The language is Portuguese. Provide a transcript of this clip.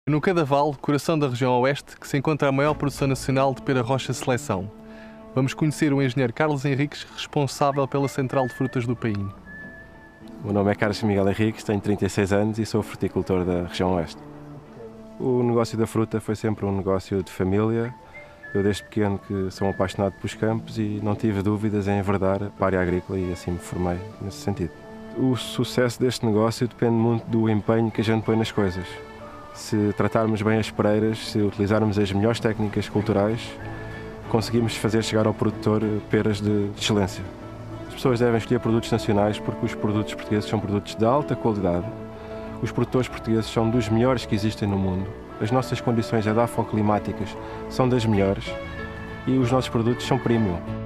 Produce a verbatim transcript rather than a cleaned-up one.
No Cadaval, coração da região Oeste, que se encontra a maior produção nacional de pera rocha seleção. Vamos conhecer o engenheiro Carlos Henriques, responsável pela central de frutas do Painho. O meu nome é Carlos Miguel Henriques, tenho trinta e seis anos e sou fruticultor da região Oeste. O negócio da fruta foi sempre um negócio de família. Eu desde pequeno que sou um apaixonado pelos campos e não tive dúvidas em enverdar para a área agrícola e assim me formei nesse sentido. O sucesso deste negócio depende muito do empenho que a gente põe nas coisas. Se tratarmos bem as pereiras, se utilizarmos as melhores técnicas culturais, conseguimos fazer chegar ao produtor peras de excelência. As pessoas devem escolher produtos nacionais porque os produtos portugueses são produtos de alta qualidade. Os produtores portugueses são dos melhores que existem no mundo. As nossas condições edafoclimáticas são das melhores e os nossos produtos são premium.